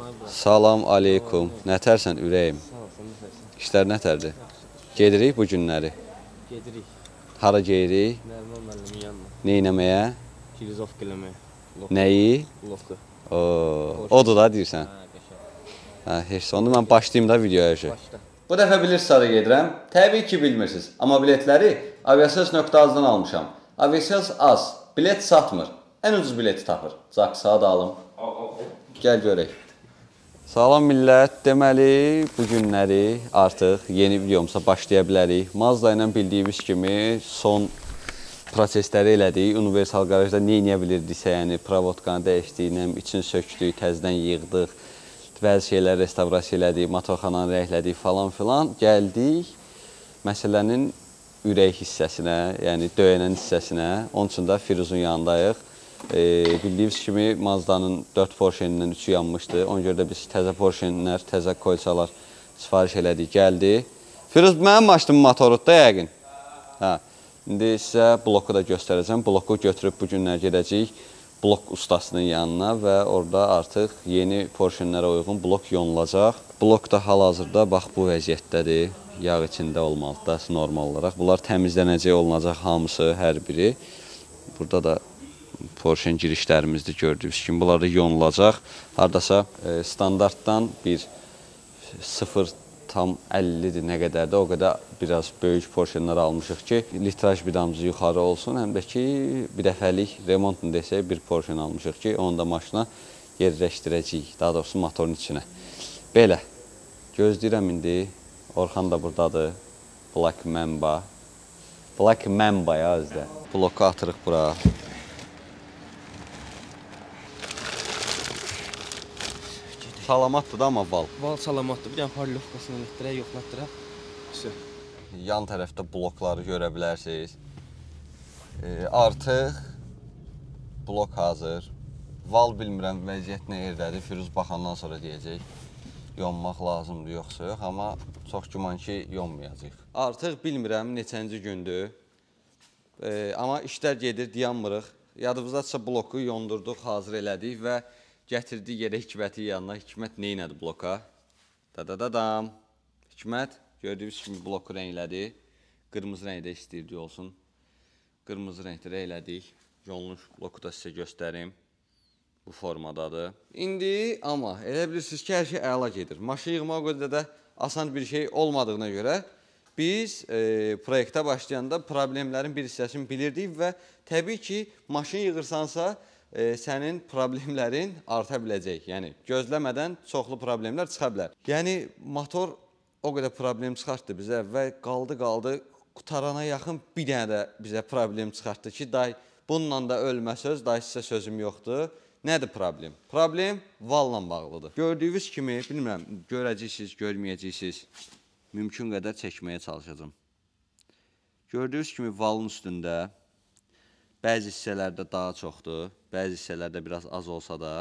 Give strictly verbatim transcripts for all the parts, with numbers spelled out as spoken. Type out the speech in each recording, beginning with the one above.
Salam aleykum. Nətərsən ürəyim? İşlər nətərdir? Gedirik bu günləri. Gedirik. Hara gedirik? Nərman müəllimin yanına. Neynəməyə? Filozofika eləməyə. Nəyi? Lovka. Odur da deyirsən. Hə, heç onda mən başlayayım da videoya şey. Başla. Bu dəfə bilirsiniz hara gedirəm? Təbii ki bilmirsiniz. Amma biletləri aviasales nöqtə azdan almışam. Aviasales az. Bilet satmır. Ən ucuz bileti tapır. Caq saat alım. Gəl görək. Salam millət. Deməli, bu günləri artıq yeni videomuza başlaya bilərik. Mazda ilə bildiyimiz kimi son prosesləri elədik. Universal qarajda nə edə bilirdisə, yəni provodkanı dəyişdik, için sökdük, təzədən yığdıq. Bəzi şeylər restavrasiya elədik, motorxananı rəhlədik falan filan. Gəldik məsələnin ürək hissəsinə, yəni döyənən hissəsinə. Onun üçün də Firuzun yanındayıq. E, bildiyimiz kimi Mazdanın dörd Porschenindən üçü yanmışdı. Ona görə də biz təzə Porschenlər, təzə kolçalar sifariş elədik, gəldi. Firuz, mənim maşınım motorud da yəqin. Hə. İndi sizə bloku da göstərəcəm. Bloku götürüb bu günlər gedəcəyik blok ustasının yanına və orada artıq yeni Porschenlərə uyğun blok yonulacaq. Blok da hal-hazırda bax bu vəziyyətdədir. Yağ içində olmalıdır normal olaraq. Bunlar təmizlənəcək olunacaq hamısı, hər biri. Burada da Porschen girişlərimizdir gördüyünüz kimi. Bunlar da yonulacaq. Hardasa e, standartdan bir sıfır tam əllidir nə qədərdir. O qədər biraz böyük Porschenlər almışıq ki, litraj bidamcı yuxarı olsun. Həm də ki, bir dəfəlik remontunu desək, bir Porschen almışıq ki, onu da maşına yerləşdirəcəyik. Daha doğrusu motorun içinə. Belə. Gözləyirəm indi. Orxan da buradadır. Black Mamba. Black Mamba ya özdə. Bloku atırıq bura. Salamatdır da amma val. Val salamatdır. Bir dənə parlovkasını elətdirək, yoxlatdıraq. Yan tərəfdə blokları görə bilərsiniz. E, artıq blok hazır. Val bilmirəm vəziyyət nə yerdədir. Firuz baxandan sonra deyəcək. Yonmaq lazımdır, yoxsa yox. Amma çox güman ki, yonmayacaq. Artıq bilmirəm neçənci gündür. E, amma işlər gedir, dayanmırıq. Yadımızdadsa bloku yondurduq, hazır elədik və gətirdik yerə Hikmətin yanına. Hikmət nə elədi bloka? Da-da-da-dam. Hikmət, gördüyünüz kimi bloku rənglədi. Qırmızı rəngdə istəyirdik olsun. Qırmızı rəngdə rənglədik. Yonluş bloku da sizə göstərim. Bu formadadır. İndi amma elə bilirsiniz ki, hər şey əla gedir. Maşın yığmaq o qədər də asan bir şey olmadığına görə biz e, proyektə başlayanda problemlərin bir hissəsini bilirdik və təbii ki, maşın yığırsansa e, sənin problemlərin arta biləcək. Yəni, gözləmədən çoxlu problemlər çıxa bilər. Yəni, motor o qədər problem çıxartdı bizə və qaldı-qaldı qutarana yaxın bir dənə də bizə problem çıxartdı ki, day, bununla da ölmə söz, day sizə sözüm yoxdur. Nədir problem? Problem valla bağlıdır. Gördüyünüz kimi, bilmirəm, görəcəksiniz, görməyəcəksiniz. Mümkün qədər çəkməyə çalışacağım. Gördüyünüz kimi valın üstündə bəzi hissələrdə daha çoxdur, bəzi hissələrdə biraz az olsa da.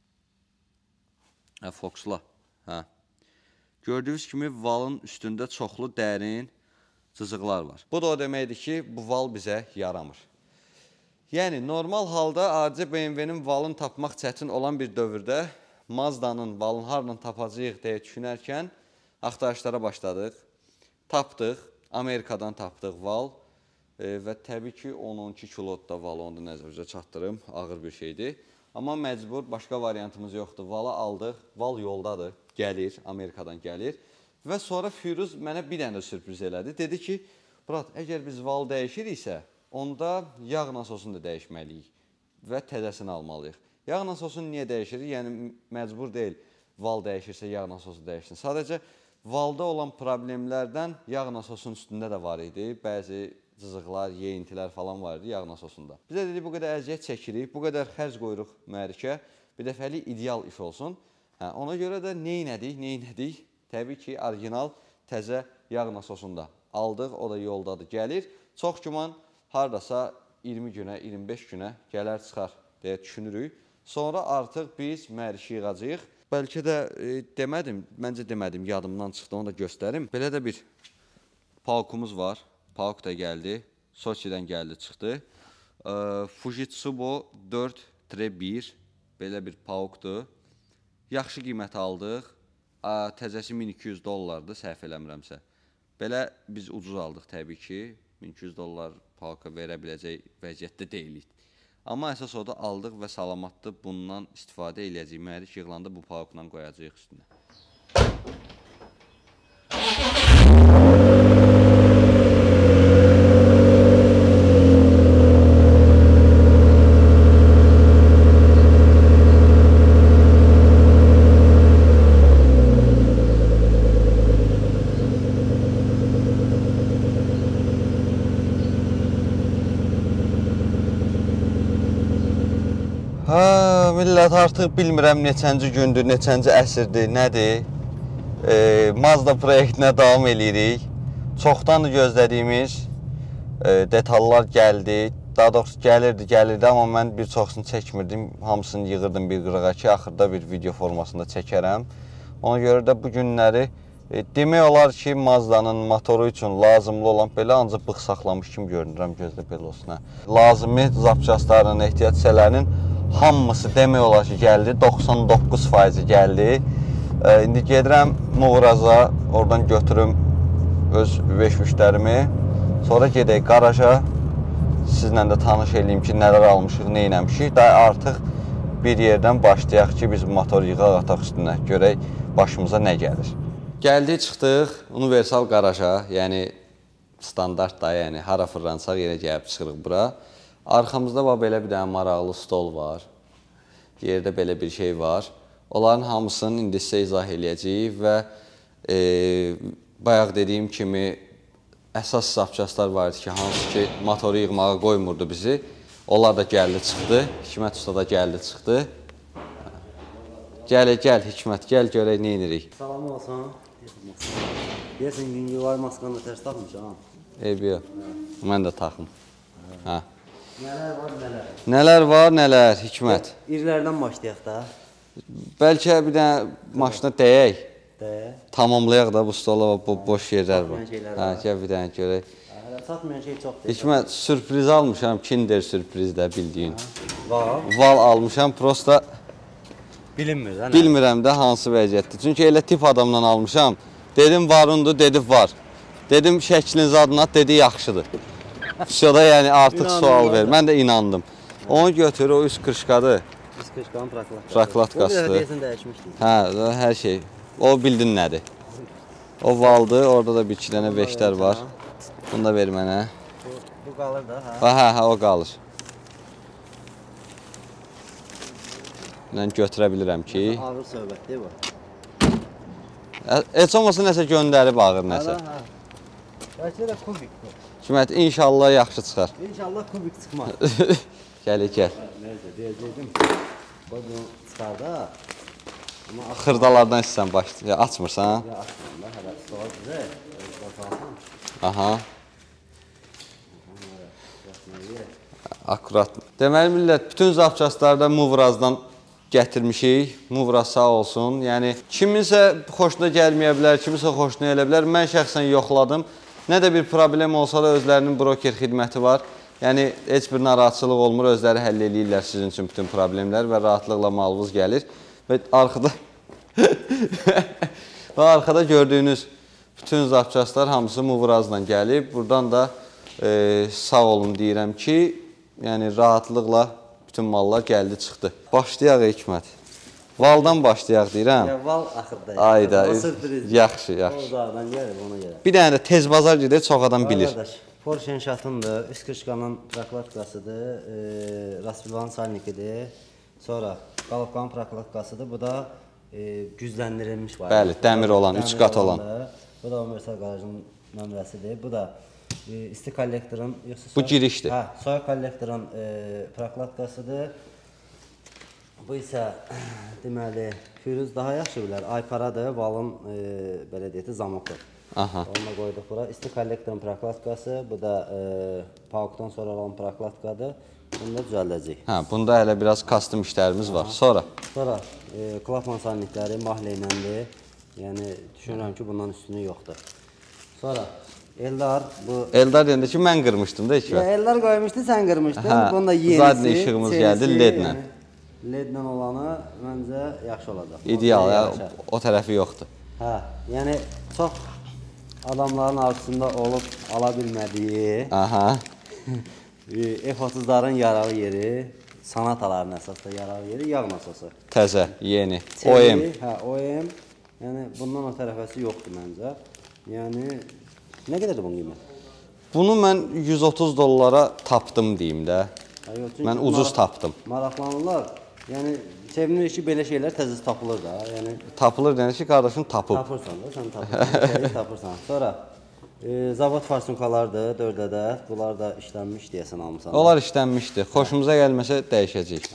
Hə, fokusla. Hə. Gördüyünüz kimi valın üstündə çoxlu dərin cızıqlar var. Bu da o deməkdir ki, bu val bizə yaramır. Yəni, normal halda adi B M W'nin valını tapmaq çətin olan bir dövrdə Mazdanın valını hardan tapacağıq deyə düşünərkən axtarışlara başladıq. Tapdıq, Amerikadan tapdıq val e, və təbii ki, on on iki kilodda valı onu da nəzərə çatdırım, ağır bir şeydir. Amma məcbur, başqa variantımız yoxdur. Valı aldıq, val yoldadır, gəlir, Amerikadan gəlir. Və sonra Firuz mənə bir dənə sürpriz elədi. Dedi ki, Burat, əgər biz val dəyişiriksə, onda yağ nasosunu da dəyişməliyik və təzəsini almalıyıq. Yağ nasosunu niyə dəyişirik? Yəni, məcbur deyil, val dəyişirsə yağ nasosu dəyişsin. Sadəcə, valda olan problemlərdən yağ nasosunun üstündə də var idi. Bəzi cızıqlar, yeyintilər falan var idi yağ nasosunda. Bizə dedik, bu qədər əziyyət çəkirik, bu qədər xərc qoyuruq mühərrikə, bir dəfəlik ideal iş olsun. Hə, ona görə də nə elədik, nə elədik? Təbii ki, orijinal təzə yağ nasosunda aldıq, o da yoldadır, gəlir. Çox güman, hardasa iyirmi günə, iyirmi beş günə gələr çıxar deyə düşünürük. Sonra artıq biz mühərriki yığacağıq. Bəlkə də e, demədim, məncə demədim, yadımdan çıxdı, onu da göstərim. Belə də bir paukumuz var. Pauk da gəldi, Sochi'dən gəldi, çıxdı. E, Fujitsu dörd bir belə bir paukdur. yaxşı qiymət aldıq. Təzəsi min iki yüz dollardır, səhv eləmirəmsə. Belə biz ucuz aldıq təbii ki. min iki yüz dollar palka verə biləcək vəziyyətdə deyilik. Amma əsas o da aldıq və salamatdır. Bundan istifadə eləyəcəyik. Mərik yığılanda bu palkla qoyacağıq üstünə. Ha, millət artıq bilmirəm neçənci gündür, neçənci əsrdir, nədir. E, Mazda proyektinə davam eləyirik. Çoxdan gözlədiyimiz e, detallar gəldi. Daha doğrusu gəlirdi, gəlirdi, amma mən bir çoxsunu çəkmirdim. Hamısını yığırdım bir qırağa ki, axırda bir video formasında çəkərəm. Ona görə də bu günləri e, demək olar ki, Mazdanın motoru üçün lazımlı olan belə ancaq bıq saxlamış kimi görünürəm, gözlə belə olsun. Hə. Lazımi zapçastlarının, ehtiyac hissələrinin hamısı demək olar ki, gəldi, doxsan doqquz faizi gəldi. E, indi gedirəm Muğraza, oradan götürüm öz beş-üçlərimi. Sonra gedək qaraja, sizlə də tanış eləyim ki, nələr almışıq, nə eləmişik. Daha artıq bir yerdən başlayaq ki, biz motor yığaq, ataq üstünə, görək başımıza nə gəlir. Gəldik, çıxdıq universal qaraja, yəni standart da, yəni hara fırlansaq yerə gəlib çıxırıq bura. Arxamızda var, belə bir dənə maraqlı stol var. Yerdə belə bir şey var. Onların hamısını indi sizə izah eləyəcəyik və e, bayaq dediyim kimi əsas zapçastlar var idi ki, hansı ki motoru yığmağa qoymurdu bizi. Onlar da gəldi, çıxdı. Hikmət usta da gəldi, çıxdı. Gəl, gəl Hikmət, gəl görək nə edirik. Salam olsun. Deyəsən gün yuvar maskanı tərs taxmış ha. Eybi yox. Mən də taxım. Hə. Nələr var, nələr? Nələr var, nələr, Hikmət? İrlərdən başlayaq da. Bəlkə bir dənə maşına dəyək. Dəyə. Tamamlayaq da bu stola bo boş yerlər var. Çatmayan şeylər Hə, var. gəl bir dənə görək. Hələ çatmayan şey çoxdur. Hikmət, sürpriz almışam, Kinder sürprizdə bildiyin. Var. Val almışam, prosta Bilinmir də. bilmirəm də hansı vəziyyətdir. Çünki elə tip adamdan almışam. Dedim varundur, dedi var. Dedim şəkliniz adına at, dedi yaxşıdır. Şurada yəni artıq İnandım sual ver. da. Mən də inandım. Onu götür, o üst kırışqadır. Biz kışqanın praklatqası. Praklatqasıdır. Bu bir deyəsən dəyişmişdik. Hə, hər şey. O bildin nədir. O valdır, orada da bir iki dənə beşlər var. Bunu da ver mənə. Bu, bu qalır da, hə. Ha, hə, hə, o qalır. Mən götürə bilirəm ki. Ağır söhbətdir bu. Heç olmasa nəsə göndərib ağır nəsə. Hə, hə. Bəlkə də kubik bu. Hikmət, inşallah yaxşı çıxar. İnşallah kubik çıxmaz. Gəl, gəl. Neyse, deyəcəkdim. Bax, bunu çıxar da. Amma Xırdalardan istəsən başla. Ya, açmırsan? ya açmam da, hələ stoğa bizə. Bakalım. Aha. Akurat. Deməli, millət, bütün zapçastlarda Muvrazdan gətirmişik. Muvraz sağ olsun. Yəni, kiminsə xoşuna gəlməyə bilər, kiminsə xoşuna elə bilər. Mən şəxsən yoxladım. Nə də bir problem olsa da özlərinin broker xidməti var. Yəni, heç bir narahatçılıq olmur, özləri həll eləyirlər sizin üçün bütün problemlər və rahatlıqla malınız gəlir. Və arxada və arxada gördüyünüz bütün zapçastlar hamısı Muvrazla gəlib. Buradan da e, sağ olun deyirəm ki, yəni rahatlıqla bütün mallar gəldi, çıxdı. Başlayaq Hikmət. Valdan başlayaq deyirəm. Ya val axırda. Ayda. O sürpriz. Yaxşı, yaxşı. O zaten gəlir ona görə. Bir dənə də tez bazar gedir, çox adam bilir. Qardaş, Porsche Şatındır, üst kışqanın proklatqasıdır, e, Raspilvan salnikidir. Sonra Qalabqanın proklatqasıdır. Bu da e, gücləndirilmiş var. Bəli, dəmir olan, üç qat olan. Bu da universal qarajın nömrəsidir. Bu da e, isti kollektorun yoxsa Bu girişdir. Hə, soyuq kollektorun e, proklatqasıdır. Bu isə deməli Firuz daha yaxşı bilər. Ayparadır, valın e, belə deyək, zamokdur. Aha. Onu qoyduq bura. İsti kollektorun proklatqası, bu da e, paukdan sonra olan proklatqadır. Bunu da düzəldəcəyik. Hə, bunda hələ biraz custom işlərimiz var. Sonra Sonra e, klapman salnikləri mahlə iləndir. Yəni düşünürəm ki, bundan üstünü yoxdur. Sonra Eldar bu Eldar deyəndə ki, mən qırmışdım da ilk Ya və. Eldar qoymuşdu, sən qırmışdın. Hə, Bunda yenisi. zadni işığımız gəldi, ledlə. ledlə olanı məncə yaxşı olacaq. İdeal, ya, o tərəfi yoxdur. Hə, yəni çox adamların arasında olub ala bilmədiyi Aha. F otuzların yaralı yeri, sanataların əsasda yaralı yeri yağ nasosu. Təzə, yeni. O M. Hə, O M. Yəni bundan o tərəfəsi yoxdur məncə. Yəni nə qədərdir bunun qiyməti? Bunu mən yüz otuz dollara tapdım deyim də. Hə, yox, çünki Mən ucuz maraq- tapdım. Maraqlanırlar. Yəni sevinir ki, belə şeylər təzəsi tapılır da. Yəni Tapılır deyəndə ki, qardaşım tapıb. tapırsan da, sən tapırsan, tapırsan. Sonra e, zavod farsunkalardır, dörd ədəd. Bunlar da işlənmiş deyəsən almısan. Onlar işlənmişdi. Xoşumuza gəlməsə dəyişəcəyik.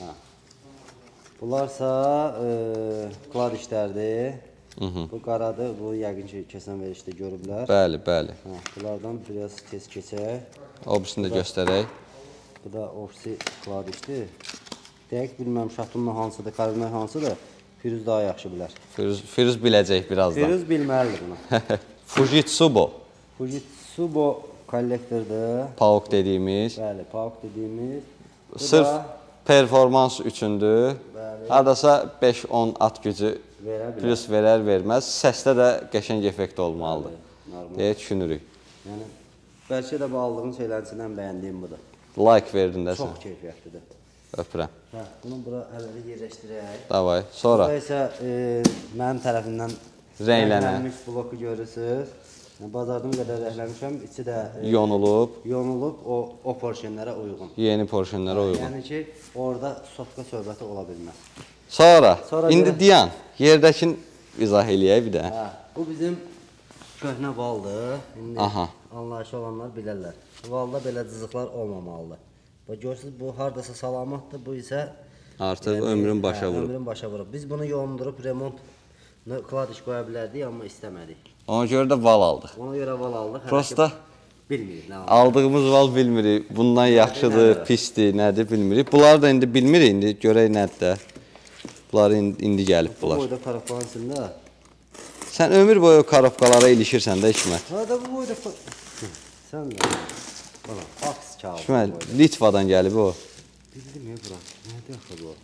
Bunlarsa e, klad işlərdir. Bu qaradır, bu yəqin ki, keçən verişdə görüblər. Bəli, bəli. Hə, bunlardan biraz tez keçək. O birisini də göstərək. Bu da ofisi klad işdir. Dəqiq bilməm şatunla hansıdır, karbonat hansıdır. Firuz daha yaxşı bilər. Firuz, Firuz biləcək birazdan. Firuz bilməlidir bunu. Fujitsubo. Fujitsubo kollektordur. Pauk dediyimiz. Bəli, pauk dediyimiz. Bu Sırf da performans üçündür. Bəli. Hardasa beş on at gücü verə bilər. plus verər verməz. Səsdə də qəşəng effekt olmalıdır. Normal. deyə düşünürük. Yəni bəlkə də bu aldığım şeylərin içindən bəyəndiyim budur. Like verdin də sən. Çox keyfiyyətlidir. Öpürəm. Hə, bunu bura hələlik yerləşdirək. Davay. Sonra Burada isə e, mənim tərəfimdən Rənglənən. rənglənmiş bloku görürsünüz. Yəni, bazardığım qədər rəngləmişəm. İçi də e, yonulub, yonulub o, o porsiyonlara uyğun. yeni porsionlara uyğun. Yəni ki, orada sotka söhbəti ola bilməz. Sonra, Sonra indi görə- dayan. Yerdəkin izah eləyək bir də. Hə, bu bizim köhnə valdır. İndi Aha. anlayışı olanlar bilərlər. Valda belə cızıqlar olmamalıdır. Bax görürsüz, bu hardasa salamatdır, bu isə Artıq ömrün başa hə, vurub. Ömrün başa vurub. Biz bunu yondurub remont kladiş qoya bilərdik, amma istəmədik. Ona görə də val aldıq. Ona görə val aldıq. hələ Prosta ki bilmirik nə aldıq. aldığımız val bilmirik. Bundan yaxşıdır, nədir? pisdir, nədir bilmirik. Bunları da indi bilmirik. İndi görək nədir də. Bunları indi, indi gəlib Bu bunlar. boyda karafan içində. Sən ömür boyu karobkalara ilişirsən də Hikmət. Ha da bu boyda fa- Hı, sən də. Bana aks kağıdı. Hikmət, bu boyda. Litvadan gəlib o. Bildim ya bura. Nədir axı bu?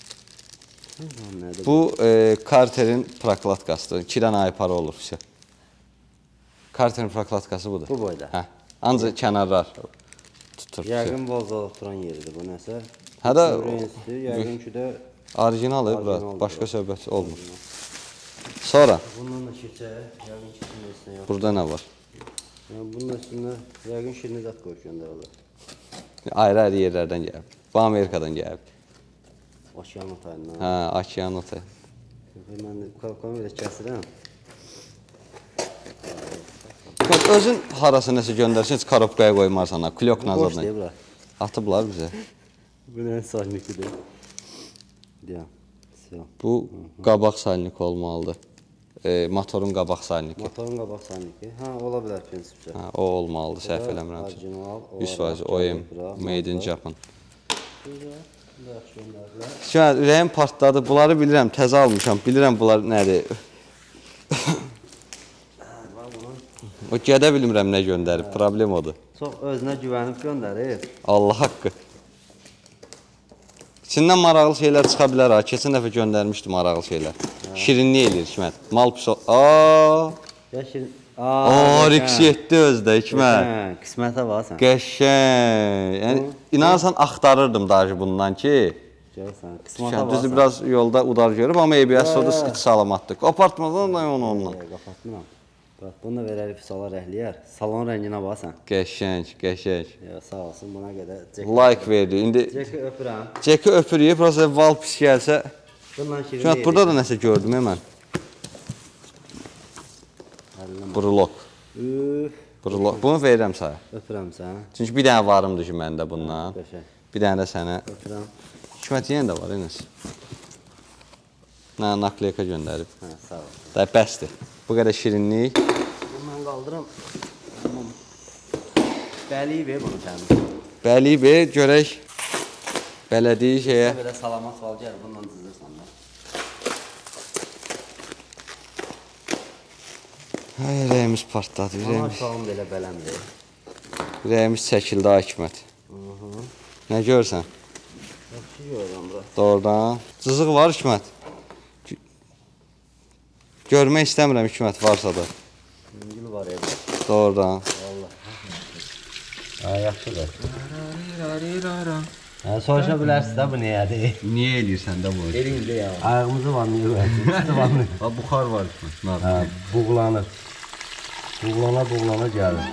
Sən də nədir? Bu e, Carter'in proklatkasıdır. iki dənə ayparı olur. Şey. Carter'in proklatkası budur. Bu boyda. Hə. Ancaq kənarlar tutur. Şey. Yəqin volza oturan yeridir bu nəsə. Hə də Öyrənsi, yəqin ki də orijinalı bura. Orijinaldır. Başqa söhbət olmur. Sonra bundan da keçək. Yəqin ki bunun üstünə yox. burada nə var? Yəni bunun üstünə yəqin şirin zat qoyub göndərilər. Ayrı-ayrı yerlərdən gəlib. Bu Amerikadan gəlib. Okean otayından. Hə, okean otu. Mən kamerayı kəsirəm. Bax, özün harası nəsə göndərsən, heç karobkaya qoymarsan ha, klyok Bu boş nazardan. deyil bura. Atıblar bizə. Bu nə salnikidir? Deyə. Siyah. Bu qabaq salnik olmalıdır. E, motorun qabaq salniki. Motorun qabaq salniki. Hə, ola bilər prinsipcə. Hə, o olmalıdır, səhv eləmirəmsə. Orijinal. yüz faiz O M, Made in Japan. Güzel. Bu da yaxşı göndərdilər. Şimdi ürəyim partladı. Bunları bilirəm, təzə almışam. Bilirəm bunlar nədir. Bax bunu O gədə bilmirəm nə göndərib. Problem odur. çox özünə güvənib göndərib. Allah haqqı. İçindən maraqlı şeylər çıxa bilər ha. Keçən dəfə göndərmişdim maraqlı şeylər. Şirinlik eləyir Hikmət. Mal pis ol. Aa! Ya şirin. Aa, Rix yetdi özdə Hikmət. Hə, qismətə bax sən. Qəşəng. Yəni inanırsan axtarırdım daşı bundan ki. Görsən, qismətə Şən bax. düzü biraz yolda udar görüb amma A B S-da iç salamatdır. Apartmadan da onu onunla. Qapatmıram. Bax, bunu da verərik salar əhliyər. Salon rənginə bax sən. Qəşəng, qəşəng. Ya sağ olsun buna qədər. Ceki, Like verdi. İndi Ceki öpürəm. Ceki öpürüyüb, prosta val pis gəlsə. Bundan şirin Şuna burada da nəsə gördüm hemen. Brulok. Üf, Brulok. Bunu verirəm sənə. öpürəm sən. Çünki bir dənə varımdır ki məndə bundan. Qəşəng. Bir dənə də sənə. Öpürəm. Hikmət yenə də var, Enes. Nə, nakliyaka göndərib. Hə, sağ ol. Da bəsdir. Bu qədər şirinlik. Bundan qaldırım. Tamam. Bəli ver bunu sənin. Bəli be, görək. Bələdiyi şeyə. Belə salamat val gəl, bundan cızırsan da. Ay, ürəyimiz partladı, Ana ürəyimiz. uşağım belə bələmdir. Ürəyimiz çəkildi, Hikmət. Nə görsən? Yaxşı görürəm bura. Doğrudan. Cızıq var Hikmət. Görmək istəmirəm Hikmət varsa da. Gül var evdə. Doğrudan. Vallahi. Ha, yaxşıdır. Ha, soruşa bilərsiniz də bu neyədir? Niyə eləyirsən də bu? Elində ya. Ayağımızı var niyə qoyasınız? Ha, buxar var Hikmət. Ha, buğulanır. Buğulana buğulana gəlir.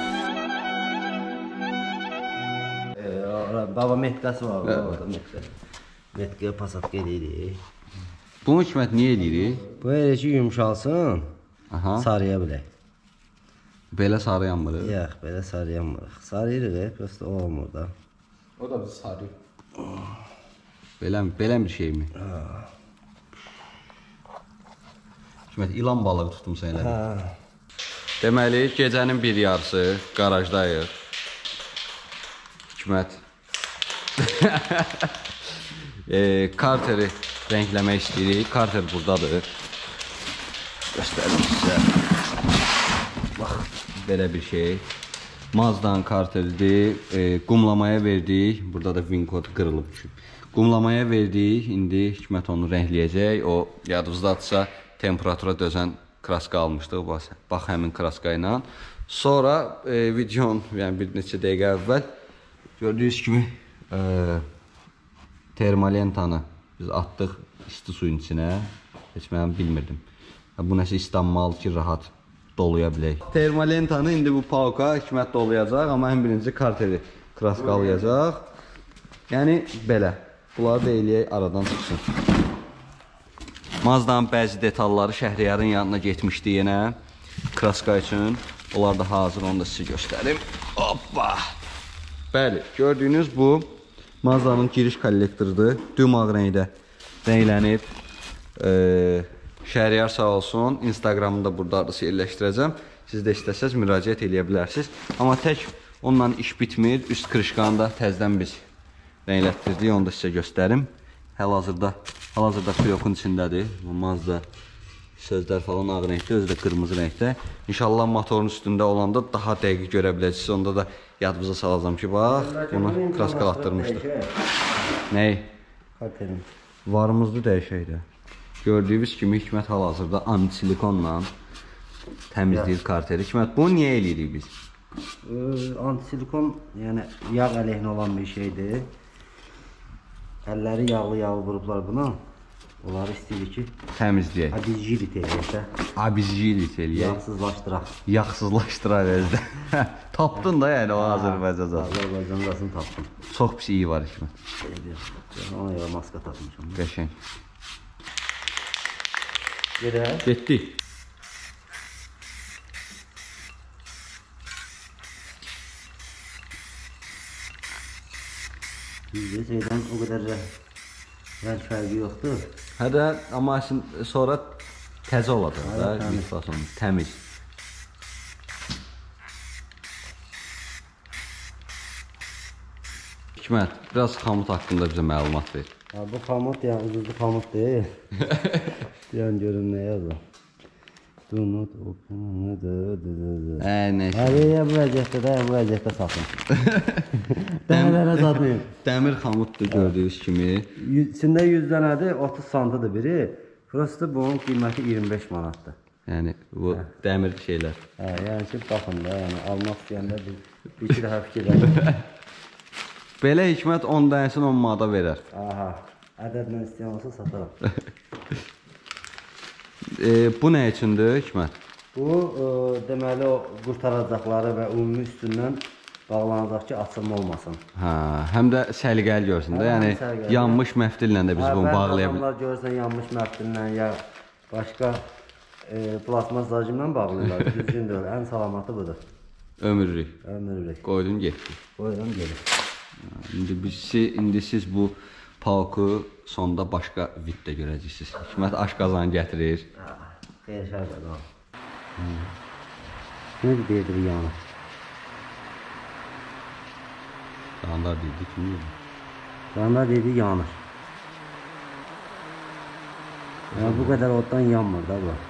Ee, baba metkası var orada metka. Metkaya pasatka edirik. Bunu Hikmət niyə eləyirik? Bu elə ki yumşalsın, Aha. sarıya bilək. Belə sarı yanmırıq. Yox, belə sarıyamırıq. Sarıyırıq, prosta olmur da. O da bizi sarıyor. Belə, belə bir şey mi? Hikmət, ilan balığı tutmuşsan elədir. Ha. Deməli, gecənin bir yarısı qarajdayıq. Hikmət. e, Karteri renkləmək istəyirik. Karter buradadır. Göstərim sizə. Bax, belə bir şey. Mazdan karteridir. E, qumlamaya verdik. Burada da win kod qırılıb düşüb. Qumlamaya verdik. İndi Hikmət onu renkləyəcək. O yadınızdadırsa temperatura dözən kraska almışdıq. Bax, bax həmin kraska ilə. Sonra e, videonun yəni bir neçə dəqiqə əvvəl gördüyünüz kimi e, termolentanı biz atdıq isti suyun içinə. Heç mən bilmirdim. Bu nəsə islanmalı ki, rahat doluya bilək. Termolentanı indi bu pauka Hikmət dolayacaq, amma ən birinci karteri kraskalayacaq. Yəni belə. Bunları da eləyək, aradan çıxsın. Mazdanın bəzi detalları Şəhriyarın yanına getmişdi yenə. Kraska üçün. Onlar da hazır, onu da sizə göstərim. Hoppa! Bəli, gördüyünüz bu Mazdanın giriş kollektorudur. Dümağ rəngdə rənglənib. Ee, Şəhriyar sağ olsun. Instagramını da burada arası yerləşdirəcəm. Siz də istəsəz müraciət eləyə bilərsiniz. Amma tək onunla iş bitmir. Üst krışqanı da təzdən biz rənglətdirdik. Onu da sizə göstərim. Hal-hazırda hal-hazırda fiyokun içindədir. Mazda sözlər falan ağ rəngdə, özü də qırmızı rəngdə. İnşallah motorun üstündə olanda daha dəqiq görə biləcəksiniz. Onda da yadınıza salacağam ki, bax, bunu kraskalatdırmışdıq. Nəy? Karterin. Varımızdı dəyişəkdə. Gördüyünüz kimi Hikmət hal-hazırda antisilikonla təmizləyir karteri. Hikmət, bunu niyə eləyirik biz? Ee, antisilikon yəni yağ əleyhinə olan bir şeydir. Əlləri yağlı-yağlı vurublar buna. Onları istəyirik ki, Təmizləyək. abizcilit eləyək də. Abizcilit eləyək. Yağsızlaşdıraq. Yaxsızlaşdıraq özdə. Tapdın da yəni o Azərbaycanca. Azərbaycanlısını tapdım. Çox pis iyi var Hikmət. Ona görə maska tapmışam. Qəşəng. Gedək. Getdik. Bizdə şeydən o qədər rəng fərqi yoxdur. Hə də, amma sonra təzə olacaq da, mikrofon təmiz. Hikmət, biraz xamut haqqında bizə məlumat ver. Ha, bu xamut yəni ucuzlu xamut deyil. Deyən görün nə yazır. Do not open nədir? Hə, nə? Hə, bu vəziyyətdə də, bu vəziyyətdə satın. Dənələrə satmayın. Dəmir xamutdur gördüyünüz kimi. İçində yüz dənədir, otuz santıdır biri. Prosta bunun qiyməti iyirmi beş manatdır. Yəni, bu dəmir şeylər. Hə, yəni ki, baxın da, yəni almaq istəyəndə bir, bir iki dəfə fikirlərin. Belə Hikmət on dənəsini on manata verər. Aha, ədədlə istəyən olsa satarım. e, bu nə üçündür Hikmət? Bu, e, deməli, o qurtaracaqları və ümumi üstündən bağlanacaq ki, açılma olmasın. Hə, həm də səliqəli görsün də, yəni səliqəli. yanmış məftillə də biz bunu bağlaya bilərik. Adamlar görürsən yanmış məftillə ya başqa e, plasmas zacimlə bağlayırlar. Düzgün deyil, ən salamatı budur. Ömürlük. Ömürlük. Qoydun getdi. Buyurun, gelin. İndi, biz, indi siz bu pauku sonda başqa viddə görəcəksiniz. Hikmət aşqazanı gətirir. Xeyr, şər qədər. Nə deyirdi bu yanı? Yanlar deyildi, kim deyildi? Yanlar deyirdi yanır. Ya bu qədər oddan yanmır da bu.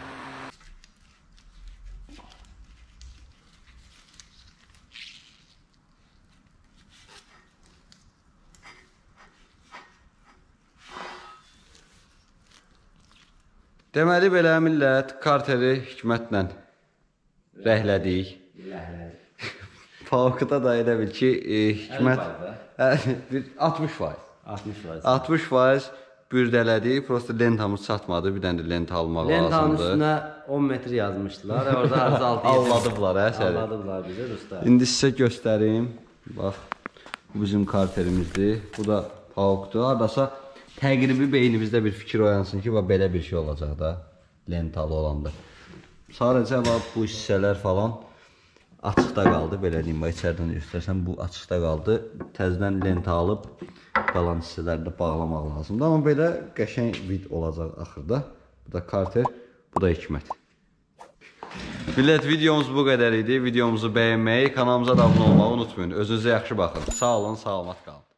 Deməli belə millət Karteri Hikmətlə rəhlədik. Paukda da elə bil ki, e, Hikmət bir altmış faiz. altmış faiz. altmış faiz bürdələdik. Prosta lentamız çatmadı. Bir dənə də lent almaq Lentanın lazımdır. üstünə on metr yazmışdılar. Orada arzu altı Alladıblar hə səni. Alladıblar bizi Ruslar. İndi sizə göstərim. Bax, bu bizim karterimizdir. Bu da Paukdur. Hardasa təqribi beynimizdə bir fikir oyansın ki, bax belə bir şey olacaq da lentalı olanda. Sadəcə bax bu hissələr falan açıqda qaldı, belə deyim, bax içərdən göstərsəm bu açıqda qaldı. Təzədən lenta alıb qalan hissələri də bağlamaq lazımdır. Amma belə qəşəng vid olacaq axırda. Bu da Karter, bu da Hikmət. Millət, videomuz bu qədər idi. Videomuzu bəyənməyi, kanalımıza da abunə olmağı unutmayın. Özünüzə yaxşı baxın. Sağ olun, salamat qalın.